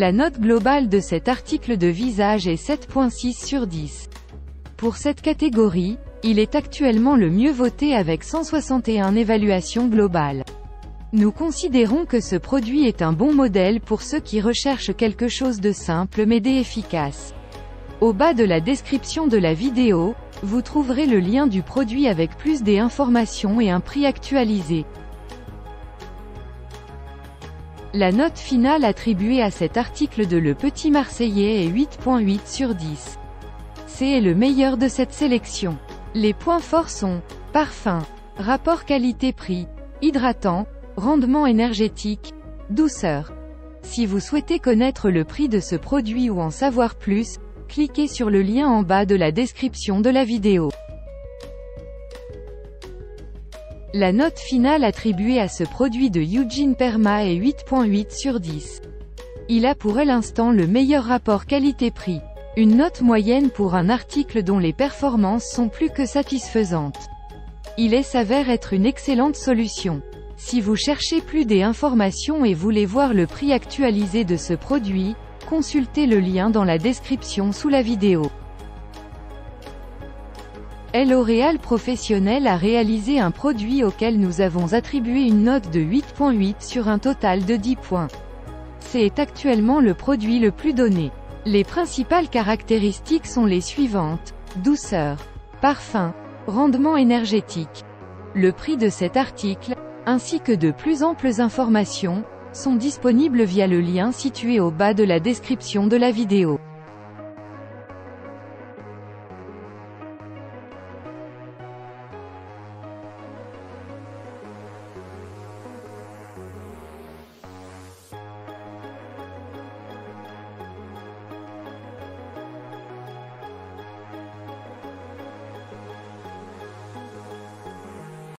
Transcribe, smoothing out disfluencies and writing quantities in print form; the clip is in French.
La note globale de cet article de visage est 7.6 sur 10. Pour cette catégorie, il est actuellement le mieux voté avec 161 évaluations globales. Nous considérons que ce produit est un bon modèle pour ceux qui recherchent quelque chose de simple mais efficace. Au bas de la description de la vidéo, vous trouverez le lien du produit avec plus d'informations et un prix actualisé. La note finale attribuée à cet article de Le Petit Marseillais est 8.8 sur 10. C'est le meilleur de cette sélection. Les points forts sont parfum, rapport qualité-prix, hydratant, rendement énergétique, douceur. Si vous souhaitez connaître le prix de ce produit ou en savoir plus, cliquez sur le lien en bas de la description de la vidéo. La note finale attribuée à ce produit de Eugene Perma est 8.8 sur 10. Il a pour l'instant le meilleur rapport qualité-prix. Une note moyenne pour un article dont les performances sont plus que satisfaisantes. Il s'avère être une excellente solution. Si vous cherchez plus d'informations et voulez voir le prix actualisé de ce produit, consultez le lien dans la description sous la vidéo. L'Oréal Professionnel a réalisé un produit auquel nous avons attribué une note de 8.8 sur un total de 10 points. C'est actuellement le produit le plus donné. Les principales caractéristiques sont les suivantes: douceur, parfum, rendement énergétique. Le prix de cet article, ainsi que de plus amples informations, sont disponibles via le lien situé au bas de la description de la vidéo.